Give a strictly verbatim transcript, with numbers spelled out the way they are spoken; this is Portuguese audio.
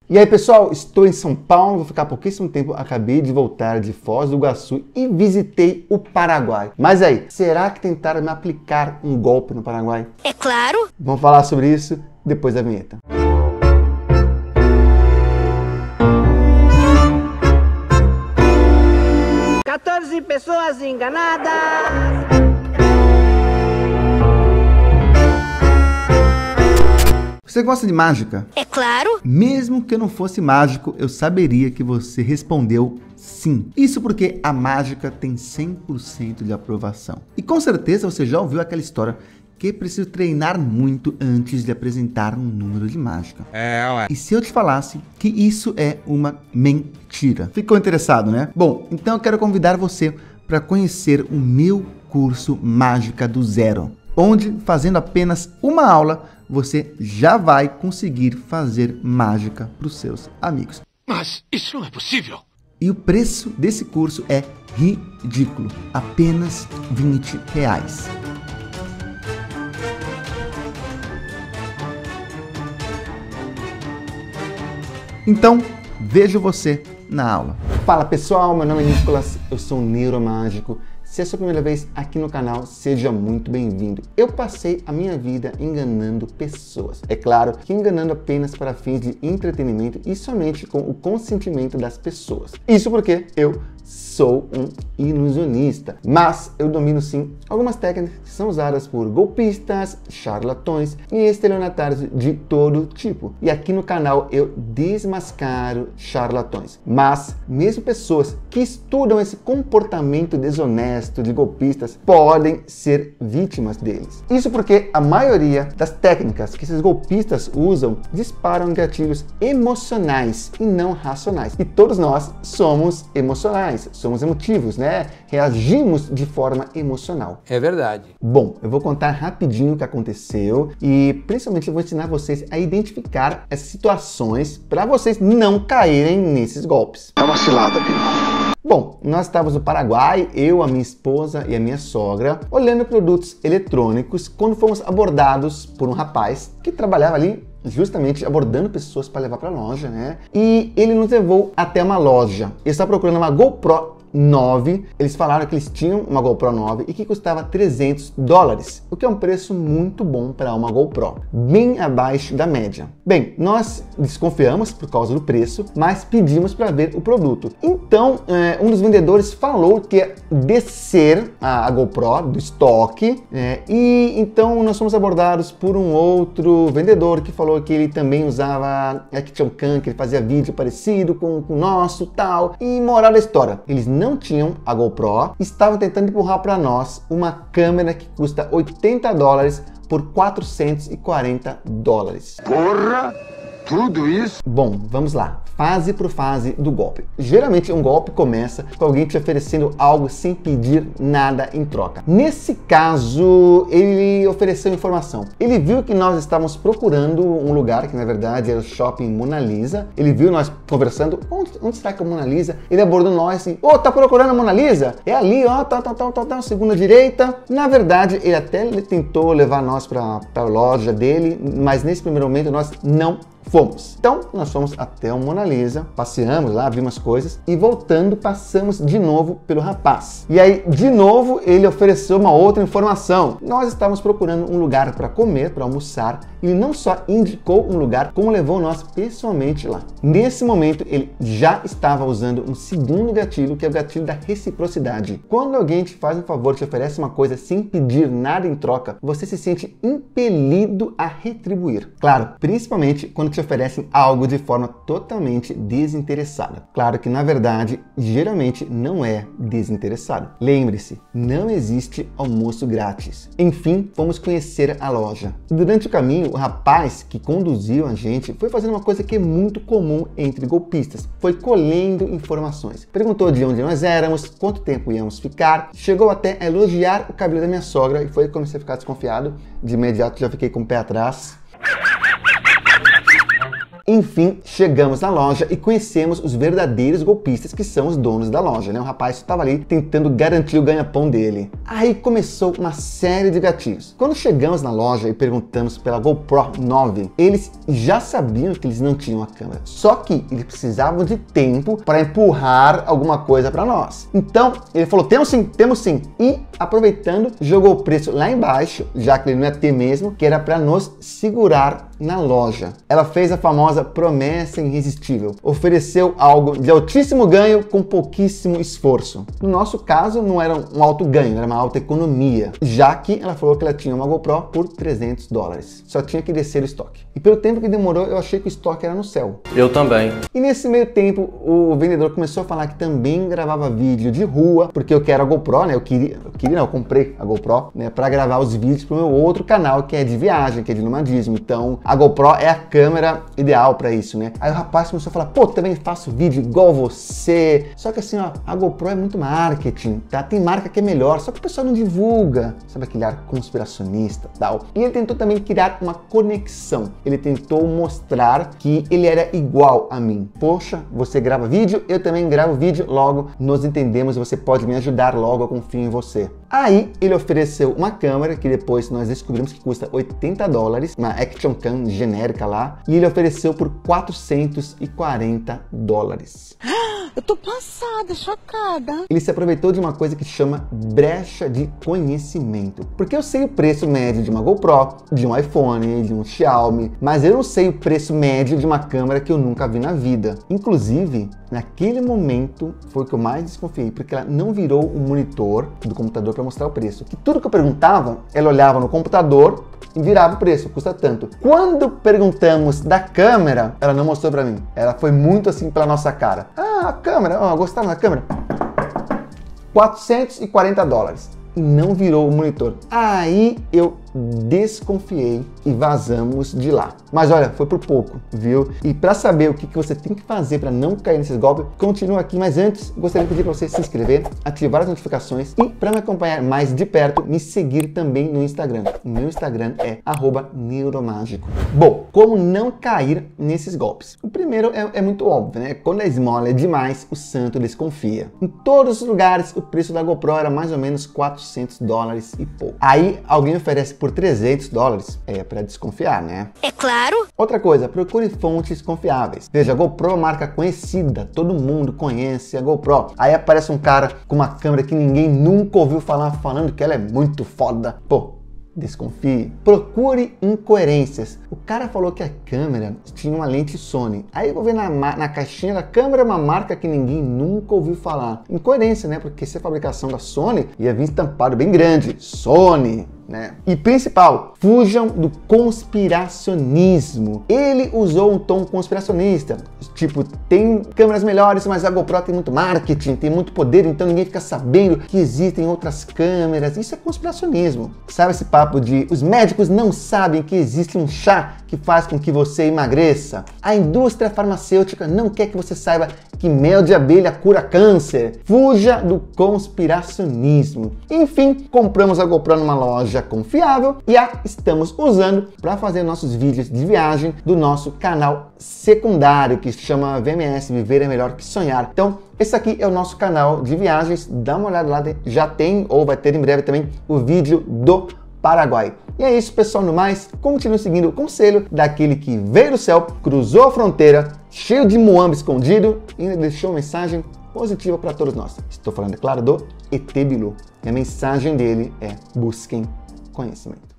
E aí pessoal, estou em São Paulo, vou ficar pouquíssimo tempo, acabei de voltar de Foz do Iguaçu e visitei o Paraguai. Mas aí, será que tentaram me aplicar um golpe no Paraguai? É claro! Vamos falar sobre isso depois da vinheta. quatorze pessoas enganadas! Você gosta de mágica? É claro! Mesmo que eu não fosse mágico, eu saberia que você respondeu sim. Isso porque a mágica tem cem por cento de aprovação. E com certeza você já ouviu aquela história que é preciso treinar muito antes de apresentar um número de mágica. É, ué. E se eu te falasse que isso é uma mentira? Ficou interessado, né? Bom, então eu quero convidar você para conhecer o meu curso Mágica do Zero, onde, fazendo apenas uma aula, você já vai conseguir fazer mágica para os seus amigos. Mas isso não é possível. E o preço desse curso é ridículo, apenas vinte reais. Então, vejo você na aula. Fala pessoal, meu nome é Nicolas, eu sou um neuromágico. Se é a sua primeira vez aqui no canal, seja muito bem-vindo. Eu passei a minha vida enganando pessoas. É claro que enganando apenas para fins de entretenimento e somente com o consentimento das pessoas. Isso porque eu sou um ilusionista, mas eu domino sim algumas técnicas que são usadas por golpistas, charlatões e estelionatários de todo tipo. E aqui no canal eu desmascaro charlatões. Mas mesmo pessoas que estudam esse comportamento desonesto de golpistas podem ser vítimas deles. Isso porque a maioria das técnicas que esses golpistas usam disparam gatilhos emocionais e não racionais. E todos nós somos emocionais. Somos emotivos, né? Reagimos de forma emocional. É verdade. Bom, eu vou contar rapidinho o que aconteceu e principalmente eu vou ensinar vocês a identificar essas situações para vocês não caírem nesses golpes. É uma cilada, amigo. Bom, nós estávamos no Paraguai, eu, a minha esposa e a minha sogra, olhando produtos eletrônicos quando fomos abordados por um rapaz que trabalhava ali justamente abordando pessoas para levar para a loja, né? E ele nos levou até uma loja. Ele estava procurando uma GoPro nove, eles falaram que eles tinham uma GoPro nove e que custava trezentos dólares, o que é um preço muito bom para uma GoPro, bem abaixo da média. Bem, nós desconfiamos por causa do preço, mas pedimos para ver o produto. Então, é, um dos vendedores falou que ia descer a, a GoPro do estoque, é, e então nós fomos abordados por um outro vendedor que falou que ele também usava Action Cam, que ele fazia vídeo parecido com, com o nosso, tal. E moral da história, eles não não tinham a GoPro, estavam tentando empurrar para nós uma câmera que custa oitenta dólares por quatrocentos e quarenta dólares. Porra! Tudo isso? Bom, vamos lá. Fase por fase do golpe. Geralmente um golpe começa com alguém te oferecendo algo sem pedir nada em troca. Nesse caso, ele ofereceu informação. Ele viu que nós estávamos procurando um lugar, que na verdade era o Shopping Mona Lisa. Ele viu nós conversando, onde, onde está que é a Mona Lisa? Ele abordou nós assim, ô, oh, tá procurando a Mona Lisa? É ali, ó, tá, tá, tá, tá, tá, segunda direita. Na verdade, ele até tentou levar nós para a loja dele, mas nesse primeiro momento nós não fomos. Então, nós fomos até o Mona Lisa, passeamos lá, vimos coisas e voltando, passamos de novo pelo rapaz. E aí, de novo, ele ofereceu uma outra informação. Nós estávamos procurando um lugar para comer, para almoçar, e ele não só indicou um lugar, como levou nós pessoalmente lá. Nesse momento, ele já estava usando um segundo gatilho, que é o gatilho da reciprocidade. Quando alguém te faz um favor, te oferece uma coisa sem pedir nada em troca, você se sente impelido a retribuir. Claro, principalmente quando te oferecem algo de forma totalmente desinteressada. Claro que, na verdade, geralmente não é desinteressado. Lembre-se, não existe almoço grátis. Enfim, fomos conhecer a loja. Durante o caminho, o rapaz que conduziu a gente foi fazendo uma coisa que é muito comum entre golpistas. Foi colhendo informações. Perguntou de onde nós éramos, quanto tempo íamos ficar, chegou até a elogiar o cabelo da minha sogra e foi que comecei a ficar desconfiado. De imediato já fiquei com o pé atrás. Enfim, chegamos na loja e conhecemos os verdadeiros golpistas que são os donos da loja, né? O rapaz estava ali tentando garantir o ganha-pão dele. Aí começou uma série de gatilhos. Quando chegamos na loja e perguntamos pela GoPro nove, eles já sabiam que eles não tinham a câmera, só que eles precisavam de tempo para empurrar alguma coisa para nós. Então ele falou, temos sim, temos sim, e aproveitando, jogou o preço lá embaixo, já que ele não ia ter mesmo, que era para nos segurar na loja. Ela fez a famosa promessa irresistível, ofereceu algo de altíssimo ganho com pouquíssimo esforço. No nosso caso, não era um alto ganho, era uma alta economia, já que ela falou que ela tinha uma GoPro por trezentos dólares. Só tinha que descer o estoque. E pelo tempo que demorou, eu achei que o estoque era no céu. Eu também. E nesse meio tempo, o vendedor começou a falar que também gravava vídeo de rua, porque eu quero a GoPro, né? Eu queria, eu queria não, eu comprei a GoPro, né? Para gravar os vídeos pro meu outro canal, que é de viagem, que é de nomadismo. Então, a GoPro é a câmera ideal para isso, né? Aí o rapaz começou a falar, pô, também faço vídeo igual você. Só que assim, ó, a GoPro é muito marketing, tá? Tem marca que é melhor, só que o pessoal não divulga. Sabe aquele ar conspiracionista e tal? E ele tentou também criar uma conexão. Ele tentou mostrar que ele era igual a mim. Poxa, você grava vídeo, eu também gravo vídeo, logo nos entendemos e você pode me ajudar, logo eu confio em você. Aí ele ofereceu uma câmera que depois nós descobrimos que custa oitenta dólares, uma Action Cam genérica lá, e ele ofereceu por quatrocentos e quarenta dólares. Eu tô passada, chocada. Ele se aproveitou de uma coisa que chama brecha de conhecimento. Porque eu sei o preço médio de uma GoPro, de um iPhone, de um Xiaomi, mas eu não sei o preço médio de uma câmera que eu nunca vi na vida. Inclusive, naquele momento foi o que eu mais desconfiei, porque ela não virou o monitor do computador para mostrar o preço. Que tudo que eu perguntava, ela olhava no computador e virava o preço, custa tanto. Quando perguntamos da câmera, ela não mostrou para mim. Ela foi muito assim pela nossa cara. Ah, a câmera, oh, gostaram da câmera? quatrocentos e quarenta dólares. E não virou o monitor. Aí eu desconfiei e vazamos de lá. Mas olha, foi por pouco, viu? E para saber o que, que você tem que fazer para não cair nesses golpes, continua aqui. Mas antes, gostaria de pedir para você se inscrever, ativar as notificações e para me acompanhar mais de perto, me seguir também no Instagram. O meu Instagram é arroba neuromágico. Bom, como não cair nesses golpes? O primeiro é, é muito óbvio, né? Quando a esmola é demais, o santo desconfia. Em todos os lugares, o preço da GoPro era mais ou menos quatrocentos dólares e pouco. Aí alguém oferece por trezentos dólares, é para desconfiar, né? É claro. Outra coisa, procure fontes confiáveis. Veja, a GoPro é uma marca conhecida, todo mundo conhece a GoPro. Aí aparece um cara com uma câmera que ninguém nunca ouviu falar, falando que ela é muito foda. Pô, desconfie. Procure incoerências. O cara falou que a câmera tinha uma lente Sony. Aí eu vou ver na, na caixinha da câmera uma marca que ninguém nunca ouviu falar. Incoerência, né? Porque se a fabricação da Sony ia vir estampado bem grande. Sony. Né? E principal, fujam do conspiracionismo. Ele usou um tom conspiracionista, tipo, tem câmeras melhores, mas a GoPro tem muito marketing, tem muito poder, então ninguém fica sabendo que existem outras câmeras. Isso é conspiracionismo. Sabe esse papo de os médicos não sabem que existe um chá que faz com que você emagreça? A indústria farmacêutica não quer que você saiba que mel de abelha cura câncer. Fuja do conspiracionismo. Enfim, compramos a GoPro numa loja confiável e a estamos usando para fazer nossos vídeos de viagem do nosso canal secundário, que se chama V M S, Viver é Melhor que Sonhar. Então, esse aqui é o nosso canal de viagens, dá uma olhada lá, já tem ou vai ter em breve também o vídeo do Paraguai. E é isso, pessoal. No mais, continue seguindo o conselho daquele que veio do céu, cruzou a fronteira, cheio de muamba escondido e ainda deixou uma mensagem positiva para todos nós. Estou falando, é claro, do E T Bilu. E a mensagem dele é: busquem conhecimento.